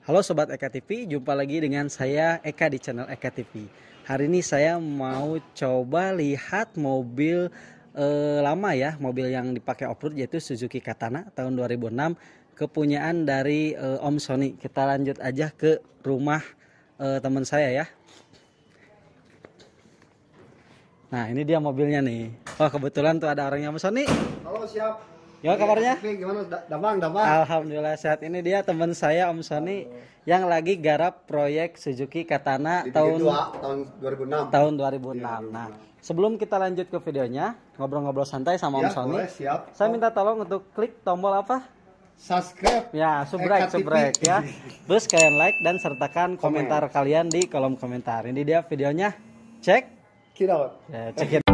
Halo Sobat Eka TV, jumpa lagi dengan saya Eka di channel Eka TV. Hari ini saya mau coba lihat mobil lama ya, mobil yang dipakai off-road yaitu Suzuki Katana tahun 2006, kepunyaan dari Om Sony. Kita lanjut aja ke rumah teman saya ya. Nah ini dia mobilnya nih. Oh kebetulan tuh ada orangnya Om Sony. Halo, siap. Gimana kabarnya? Gimana? Damang. Alhamdulillah sehat. Ini dia teman saya Om Sony yang lagi garap proyek Suzuki Katana tahun 2006. Tahun 2006. Nah, sebelum kita lanjut ke videonya, ngobrol-ngobrol santai sama Om Sony. Boleh, siap. Saya minta tolong untuk klik tombol apa? Subscribe. Ya, subrek ya. Terus kalian like dan sertakan komentar kalian di kolom komentar. Ini dia videonya. Cek. Kira. Ya, cek it.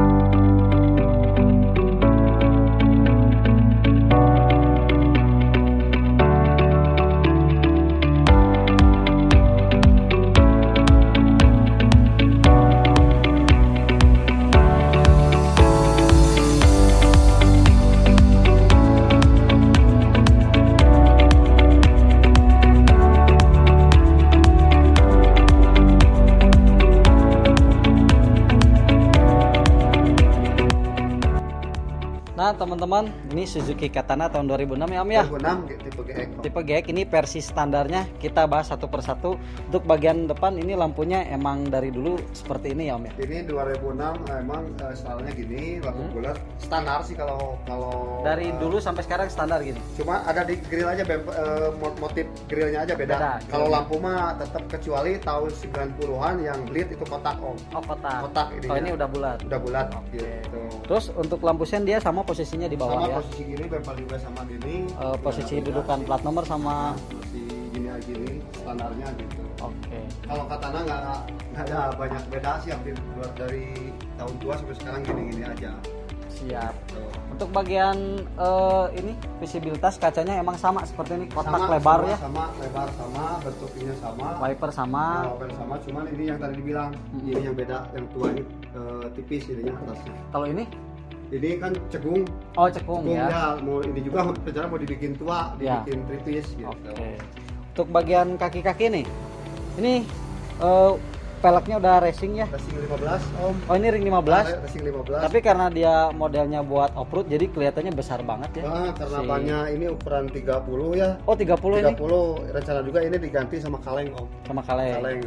Nah teman-teman, ini Suzuki Katana tahun 2006 ya Om ya. 2006 tipe GX. Tipe GX ini versi standarnya, kita bahas satu persatu. Untuk bagian depan ini lampunya emang dari dulu seperti ini ya Om ya. Ini 2006 emang stylenya gini, lampu bulat. Standar sih kalau Dari dulu sampai sekarang standar gini. cuma ada di grill aja motif grillnya aja beda. Kalau lampu mah tetap kecuali tahun 90-an yang bleed itu kotak Om. Oh kotak. Kotak ini. Oh ini udah bulat. Udah bulat Oke. gitu. Terus untuk lampu sen dia sama posisinya di bawah Sama ya. posisi gini bempel juga sama gini. Posisi dudukan plat nomor sama. Masih gini standarnya gitu. Oke. Kalau Katana nggak ada banyak beda sih, hampir dari tahun tua sampai sekarang gini-gini aja. Siap. Tuh. Untuk bagian ini visibilitas kacanya emang sama seperti ini, kotak Sama, lebar ya. sama lebar sama, bentuknya sama, Wiper sama. wiper sama, cuman ini yang tadi dibilang ini yang beda, yang tua ini tipis ininya atasnya. Kalau Ini kan cegung. oh cekung ya. Mau ini juga rencana mau dibikin tua, Ya. dibikin tritis gitu. Oke. Untuk bagian kaki-kaki nih, ini peleknya udah racing ya. Racing 15 Om. Oh ini ring 15. Racing 15. Tapi karena dia modelnya buat off-road jadi kelihatannya besar banget ya. Karena banyak ini ukuran 30 ya. Oh 30 ini 30 rencana juga ini diganti sama kaleng Om. sama kaleng. Kaleng.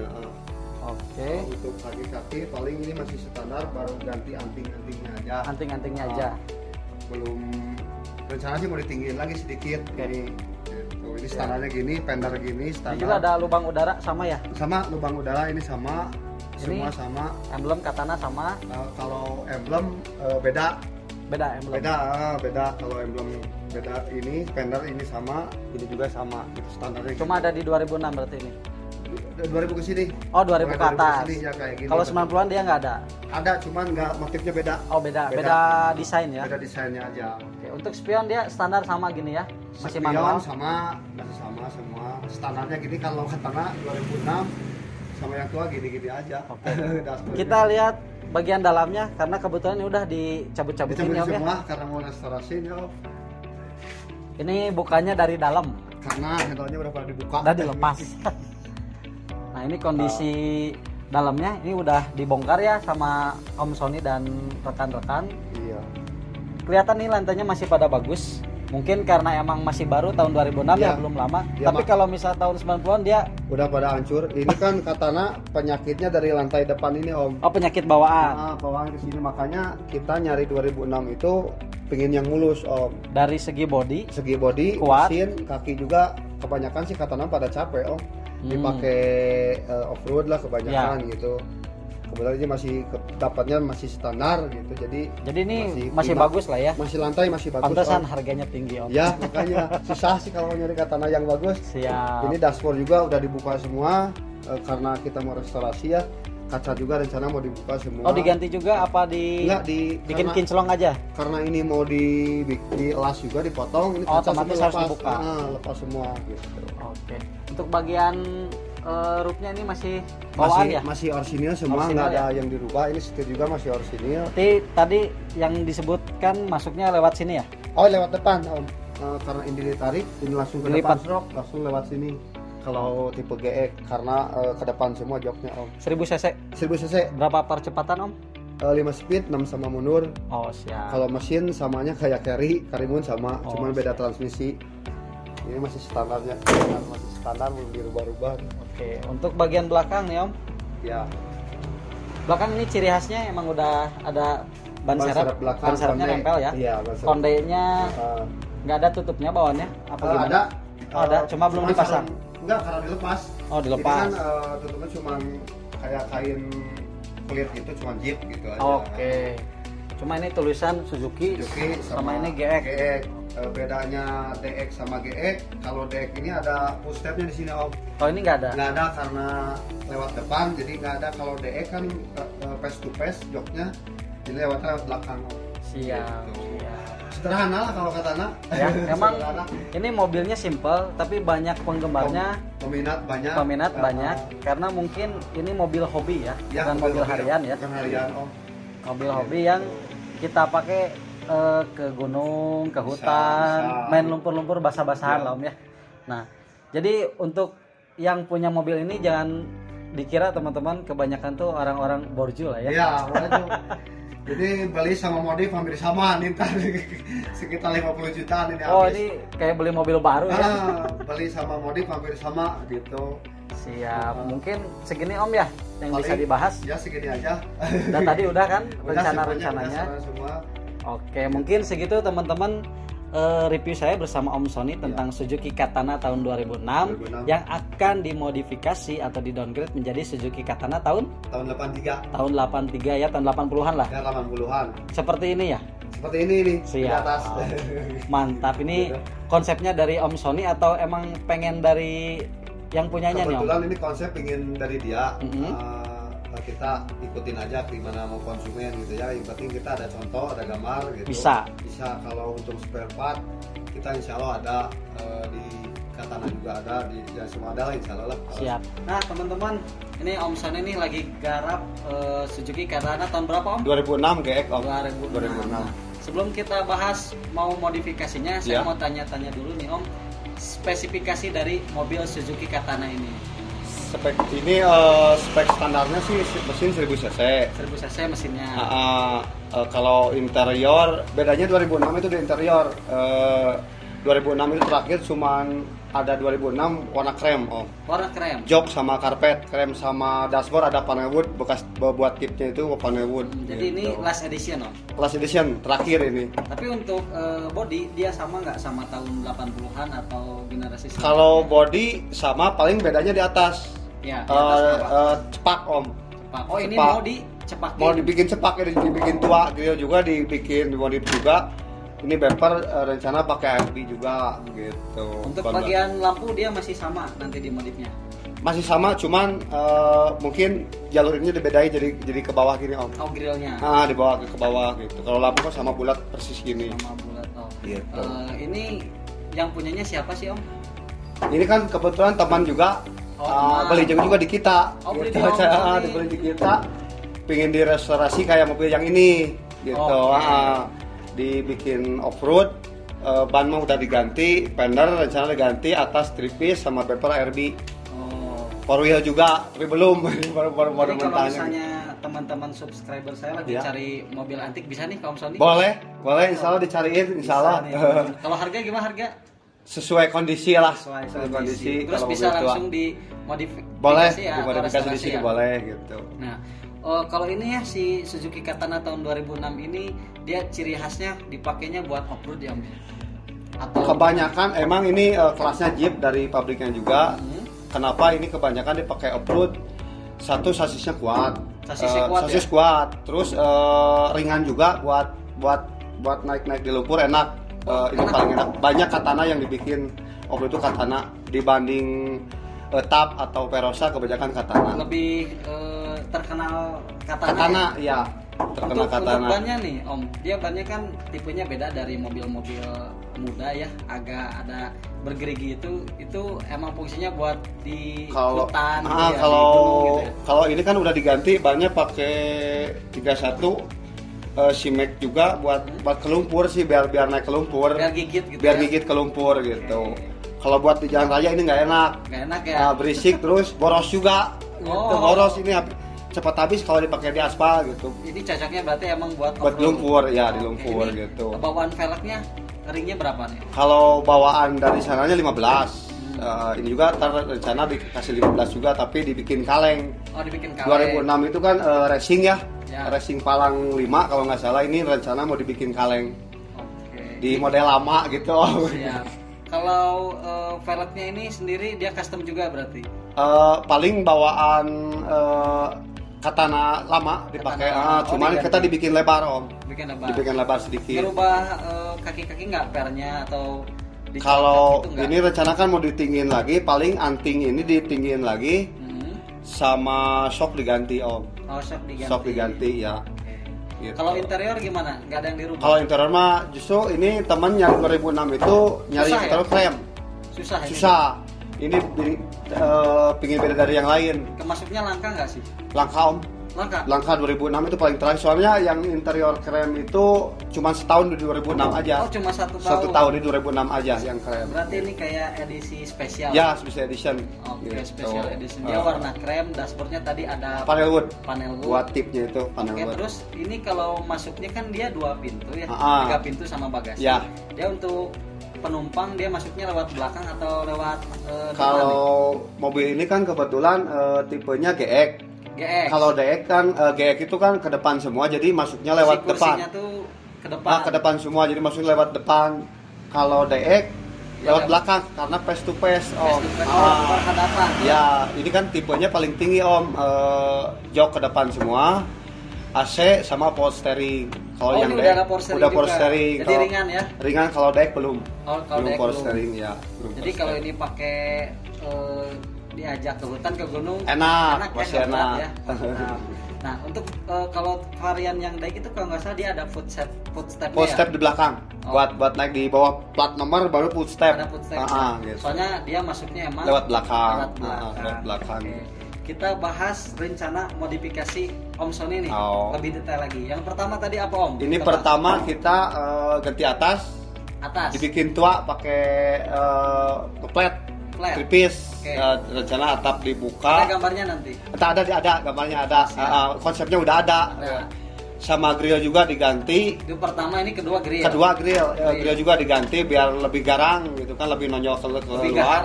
Oke. Untuk kaki-kaki paling ini masih standar, baru ganti anting-antingnya aja. Anting-antingnya aja. Belum rencana sih mau ditinggiin lagi sedikit. Oke. Ini standarnya gini, fender gini Ini standar. juga ada lubang udara sama ya. Sama lubang udara ini sama. Ini Semua sama. emblem Katana sama. Kalau emblem beda. Beda emblem. Beda. Kalau emblem beda, ini fender ini sama, ini juga sama. Itu standarnya. Cuma gitu. ada di 2006 berarti ini. 2000 ke sini. Oh 2000 ke atas. Sini, ya, kayak gini. Kalau 90-an dia nggak ada. Ada, cuman nggak, motifnya beda. Oh beda desain ya. Beda desainnya aja. Oke, untuk spion dia standar sama gini ya. Masih Spion manual. masih sama semua. Standarnya gini, kalau Katana 2006 sama yang tua gini-gini aja. Oke. Dashboardnya. Kita lihat bagian dalamnya karena kebetulan ini udah dicabut-cabutin Dicabut ya Om ya. semua karena mau restorasi ya. Ini bukanya dari dalam. Karena handle-nya udah pada dibuka. Udah dilepas. Nah, ini kondisi dalamnya ini udah dibongkar ya sama Om Sony dan rekan-rekan. Iya. Kelihatan nih lantainya masih pada bagus. Mungkin karena emang masih baru tahun 2006 ya, Iya. belum lama. Iya, Tapi kalau misal tahun 90-an dia Udah pada hancur. Ini kan Katana penyakitnya dari lantai depan ini Om. penyakit bawaan. Bawaan ke sini, makanya kita nyari 2006 itu pengen yang mulus Om. Dari segi body Segi body, Kuat. mesin, kaki juga kebanyakan sih Katana pada capek Om. Dipakai off-road lah kebanyakan gitu. Kebetulan aja dapatnya masih standar gitu. Jadi ini masih prima. bagus lah ya. Masih lantai masih bagus. Pantesan Om. harganya tinggi Om. Ya, makanya susah sih kalau nyari Katana yang bagus. Siap. Ini dashboard juga udah dibuka semua karena kita mau restorasi ya. Kaca juga rencana mau dibuka semua. Oh diganti juga apa Enggak, bikin karena- kinclong aja? Karena ini mau dielas juga, dipotong, ini Oh, kaca otomatis semua harus dibuka. lepas semua gitu. Oke. Untuk bagian roofnya ini masih bawaan ya? Masih orisinil semua, Orisinil nggak ada ya? yang dirubah. Ini setir juga masih orisinil. Berarti tadi yang disebutkan masuknya lewat sini ya? Oh, lewat depan Om. Karena ini ditarik, ini langsung ke Dilipat. depan stroke, langsung lewat sini. kalau tipe GE karena ke depan semua joknya Om. 1000 cc. 1000 cc. Berapa percepatan Om? 5 speed, 6 sama mundur. Oh siap. Kalau mesin samanya kayak Karimun sama, cuman beda transmisi. Ini masih standarnya, masih standar, belum dirubah-rubah. Oke, untuk bagian belakang nih Om. Ya. Belakang ini ciri khasnya emang udah ada ban serep belakang. Ban serepnya nempel ya. Iya, ban serep. Kondenya nggak ada tutupnya bawahnya apa gimana? Ada. Oh, ada, cuma belum dipasang. Enggak, karena dilepas. Oh, dilepas. Ini kan tutupnya cuma kayak kain kulit gitu, cuma jeep gitu aja. Oke. Cuma ini tulisan Suzuki sama ini GX. Bedanya DX sama GX, kalau DX ini ada push stepnya di sini Om. Oh ini nggak ada? Nggak ada karena lewat depan, jadi nggak ada. Kalau DX kan face to face joknya, jadi lewat belakang Om. Siap. Gitu. Siap. Sederhana lah kalau kata Ana. Ya, emang ini mobilnya simple tapi banyak penggemarnya. Peminat banyak. Karena mungkin ini mobil hobi ya, ya bukan mobil harian ya. Bukan harian Om. Mobil hobi yang kita pakai ke gunung, ke hutan, bisa. main lumpur-lumpur basah-basahan lah Om ya. Nah, jadi untuk yang punya mobil ini jangan dikira teman-teman kebanyakan tuh orang-orang borju lah ya. Iya, borju. Jadi beli sama modif hampir sama nih, sekitar 50 jutaan ini habis. Oh, ini kayak beli mobil baru ya. Beli sama modif hampir sama gitu. Siap. Mungkin segini Om ya yang bisa dibahas. Ya segini aja. Dan tadi udah kan Udah rencana-rencananya. semua. Oke, mungkin segitu teman-teman review saya bersama Om Sony tentang Suzuki Katana tahun 2006 yang akan dimodifikasi atau di-downgrade menjadi Suzuki Katana tahun 83. Tahun 83 ya, tahun 80-an lah. Ya 80-an. Seperti ini ya. Seperti ini nih di Siap. atas. Mantap. Ini konsepnya dari Om Sony atau emang pengen dari yang punyanya nih Om? Kebetulan ini konsep ingin dari dia. Kita ikutin aja gimana mau konsumen gitu ya. Yang penting kita ada contoh, ada gambar gitu. Bisa. Kalau untuk spare part kita insya Allah ada di Katana juga ada, di ya semua ada lah insya Allah lah. Siap. Nah teman-teman, ini Om Sony ini lagi garap Suzuki Katana tahun berapa Om? 2006 GX Om. 2006. Sebelum kita bahas mau modifikasinya, saya mau tanya-tanya dulu nih Om, spesifikasi dari mobil Suzuki Katana ini. Spek ini spek standarnya sih mesin 1000 cc. 1000 cc mesinnya. Kalau interior bedanya 2006 itu di interior. 2006 itu terakhir cuman ada 2006 warna krem Om. Warna krem. Jok sama karpet, krem sama dashboard ada panel wood, bekas buat tipnya itu panel wood. Jadi gitu. ini last edition Om. Last edition terakhir ini. Tapi untuk body dia sama nggak sama tahun 80-an atau generasi sebelumnya? Kalau body sama, paling bedanya di atas. Ya, di atas cepak Om. Cepak. Oh ini cepak. mau dicepak. Mau dibikin cepak, dibikin tua, grill juga dibikin dimodif juga. Ini bumper rencana pakai AFB juga gitu. Untuk bagian lampu dia masih sama nanti di modifnya. Masih sama, cuman mungkin jalur ini dibedain jadi ke bawah gini Om. Oh grillnya. Di bawah ke bawah gitu. Kalau lampu kan sama bulat persis gini. Sama bulat. Oh. Gitu. Ini yang punyanya siapa sih Om? Ini kan kebetulan teman juga. Beli juga di kita. Oh, gitu. Beli di kita. Pengen direstorasi kayak mobil yang ini gitu. Dibikin off-road, ban mah udah diganti, fender rencana diganti, atas tripis sama bumper ARB. Four wheel juga, tapi belum. baru kalau misalnya teman-teman subscriber saya lagi cari mobil antik bisa nih ke Om Sony? Boleh, insya Allah dicariin, insya Allah. Kalau harga gimana harga? Sesuai kondisi lah. Sesuai kondisi. Terus bisa langsung dimodifikasi boleh, ya, dimodifikasi di sini boleh gitu. Nah, kalau ini ya si Suzuki Katana tahun 2006 ini dia ciri khasnya dipakainya buat off-road ya Om? Atau kebanyakan emang ini kelasnya Jeep dari pabriknya juga. Kenapa ini kebanyakan dipakai off-road? Satu sasisnya kuat. Sasis kuat. Terus ringan juga buat naik-naik di lumpur enak. Ini paling enak. Banyak Katana yang dibikin off-road itu Katana dibanding TAP atau Perosa, kebanyakan Katana. Lebih terkenal Katana. Katana ya. Terkenal Katana. Untuk bannya nih Om, dia bannya kan tipenya beda dari mobil-mobil muda ya, agak ada bergerigi itu emang fungsinya buat di hutan gitu ya, kalau di gunung gitu ya. Kalau ini kan udah diganti bannya pakai 31 Simek juga buat ke lumpur sih, biar naik ke lumpur. Biar gigit gitu. Biar gigit ke lumpur gitu. Kalau buat di jalan raya ini nggak enak. Nggak enak ya. Berisik terus boros juga. Gitu. Boros ini cepat habis kalau dipakai di aspal gitu. Ini cocoknya berarti emang buat lumpur ya, di lumpur gitu. Bawaan velgnya ringnya berapa nih? Kalau bawaan dari sananya 15. Ini juga rencana dikasih 15 juga tapi dibikin kaleng. Oh, dibikin kaleng. 2006 itu kan racing ya. Racing Palang 5 kalau nggak salah, ini rencana mau dibikin kaleng. Di model lama gitu. Siap. Kalau velgnya ini sendiri dia custom juga berarti? Paling bawaan katana lama dipakai, cuman kita dibikin lebar om. Dibikin lebar sedikit. Ngerubah kaki-kaki nggak pernya atau? Kalau ini rencana kan mau ditinggiin lagi, paling anting ini ditinggiin lagi, sama shock diganti om. Oh, shock diganti ya. Gitu. Kalau interior gimana? Nggak ada yang dirubah? Kalau interior mah justru ini teman yang 2006 itu nyari interior krem. Susah. Ini pingin beda dari yang lain. Kemasuknya langka nggak sih? Langka om. Langka 2006 itu paling terakhir. Soalnya yang interior krem itu cuma setahun di 2006 aja. Oh, cuma satu tahun. Satu tahun di 2006 aja yang krem. Berarti ini kayak edisi spesial. Ya, special edition. Oke, special edition. Dia warna krem, dashboardnya tadi ada panel wood. Buat tipnya itu panel wood. Terus ini kalau masuknya kan dia 2 pintu ya. 3 pintu sama bagasi. Ya. Dia untuk penumpang dia masuknya lewat belakang atau lewat kalau mobil ini kan kebetulan tipenya GX. Kalau DX kan GX itu kan ke depan semua, jadi masuknya lewat depan. Tuh ke depan. Ke depan semua, jadi masuknya lewat depan. Kalau DX lewat belakang karena face to face om. Berhadapan. Ya, ini kan tipenya paling tinggi om. Jok ke depan semua. AC sama power steering. Kalau yang udah power steering. Jadi ringan ya? Ringan, kalau DX belum. Belum power steering ya. Jadi kalau ini pakai diajak ke hutan, ke gunung enak masih enak ya. Nah untuk kalau varian yang Daiq itu kalau nggak salah dia ada footstep di belakang. Buat naik di bawah plat nomor baru footstep. Ada footstep. Gitu. Soalnya dia masuknya emang lewat belakang. Okay. Kita bahas rencana modifikasi Om Sony nih lebih detail lagi. Yang pertama tadi apa Om? Ini pertama kita ganti atas. Dibikin tua pakai flat. Tipis. Rencana atap dibuka. Ada gambarnya nanti? Ada gambarnya ada. Konsepnya udah ada. Sama grill juga diganti. Itu pertama, ini kedua grill. Grill juga diganti biar lebih garang gitu kan, lebih nonjol ke luar.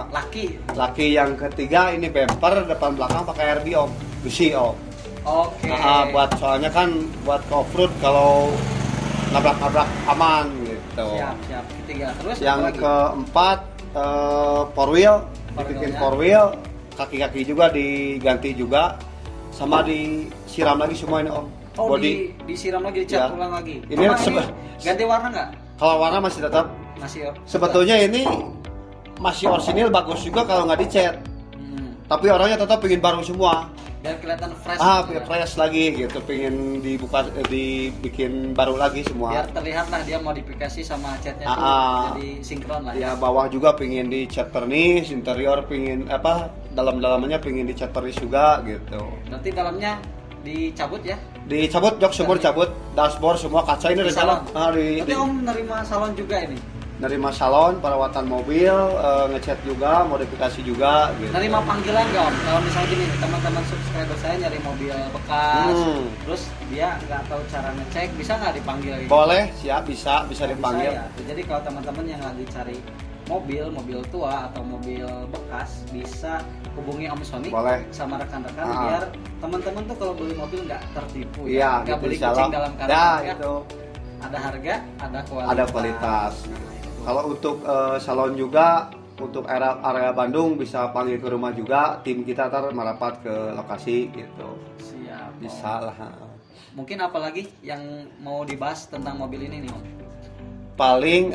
Laki yang ketiga ini bumper depan belakang pakai RB om, besi om. Oke. Buat soalnya kan buat off-road kalau nabrak aman gitu. Siap. Ketiga. Terus yang keempat four wheel, dibikin four wheel, kaki-kaki juga diganti juga, sama disiram lagi semua ini om. Body disiram lagi, dicat ulang lagi. Ini ganti warna nggak? Kalau warna masih tetap. Sebetulnya ini masih orisinil, bagus juga kalau nggak dicat. Tapi orangnya tetap pengen baru semua. Biar kelihatan fresh. Fresh lagi gitu, pengen dibikin baru lagi semua. Biar terlihat lah dia modifikasi sama catnya tuh jadi sinkron lah. Ya bawah juga pengen dicat pernis, interior pengen dalam-dalamnya pengen dicat pernis juga gitu. Nanti dalamnya dicabut ya? Dicabut, jok semua dicabut, dashboard semua kaca ini rencana. Nanti Om nerima salon juga ini? Nerima salon, perawatan mobil, ngecat juga, modifikasi juga gitu. Nerima panggilan nggak Om? Kalau misalnya gini, teman-teman subscriber saya nyari mobil bekas, terus dia nggak tahu cara ngecek, bisa nggak dipanggil? Boleh, siap, bisa dipanggil. Ya. Jadi kalau teman-teman yang lagi cari mobil tua atau mobil bekas, bisa hubungi Om Sony sama rekan-rekan biar teman-teman tuh kalau beli mobil nggak tertipu ya, nggak gitu, beli kucing dalam karung ya. Itu. Ada harga, ada kualitas. Kalau untuk salon juga, untuk area Bandung bisa panggil ke rumah juga, tim kita merapat ke lokasi gitu. Siap. Bisa lah. Mungkin apalagi yang mau dibahas tentang mobil ini nih Om? Paling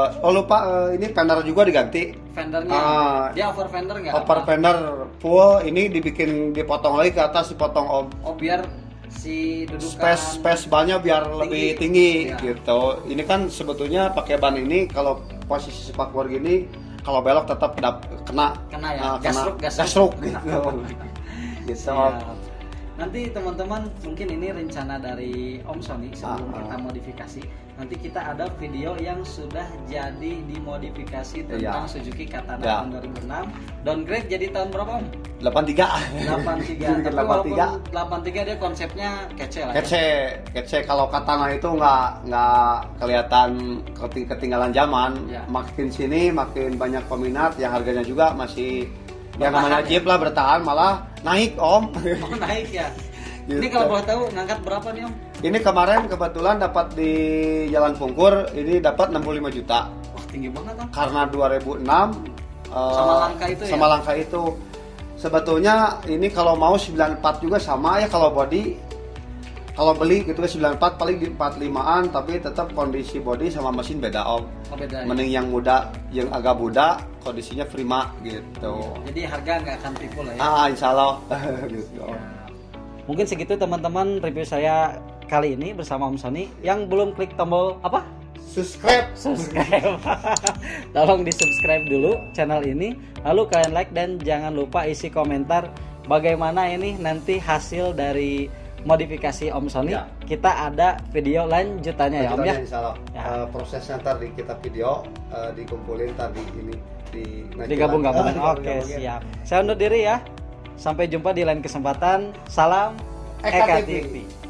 ini fender juga diganti. Fendernya dia over fender nggak? Over fender full, ini dipotong lagi ke atas, dipotong om. Biar si dudukan space bannya biar lebih tinggi gitu. Ini kan sebetulnya pakai ban ini kalau posisi spakbor gini, kalau belok tetap kena ya. Gasruk gitu. Gitu. Nanti teman-teman mungkin ini rencana dari Om Sony sebelum kita modifikasi. Nanti kita ada video yang sudah jadi dimodifikasi tentang Suzuki Katana tahun 2006. Downgrade jadi tahun berapa Om? 83. 83. Tapi walaupun 83 dia konsepnya kece lah. Kece. Kalau Katana itu nggak kelihatan ketinggalan zaman. Makin sini makin banyak peminat, yang harganya juga masih yang namanya Jeep lah bertahan, malah naik Om. Oh, naik ya. Gitu. Ini kalau boleh tahu ngangkat berapa nih Om? Ini kemarin kebetulan dapat di Jalan Pungkur, ini dapat 65 juta. Wah, tinggi banget Om. Karena 2006 sama langka itu sama langka itu. Sebetulnya ini kalau mau 94 juga sama ya, kalau body. Kalau beli gitu kan 94 paling di 45-an, tapi tetap kondisi body sama mesin beda Om. Oh, beda. Mending yang muda, yang agak muda kondisinya prima gitu. Jadi harga nggak akan tipu lah ya. Insya Allah. Gitu. Ya. Mungkin segitu teman-teman review saya kali ini bersama Om Sony. Yang belum klik tombol apa? Subscribe. Tolong di subscribe dulu channel ini. Lalu kalian like dan jangan lupa isi komentar bagaimana ini nanti hasil dari modifikasi Om Sony. Kita ada video lanjutannya ya Om ya. Insya Allah. Prosesnya ntar kita video dikumpulin ntar digabung-gabung. Oke, siap. Saya undur diri ya. Sampai jumpa di lain kesempatan. Salam Eka TV.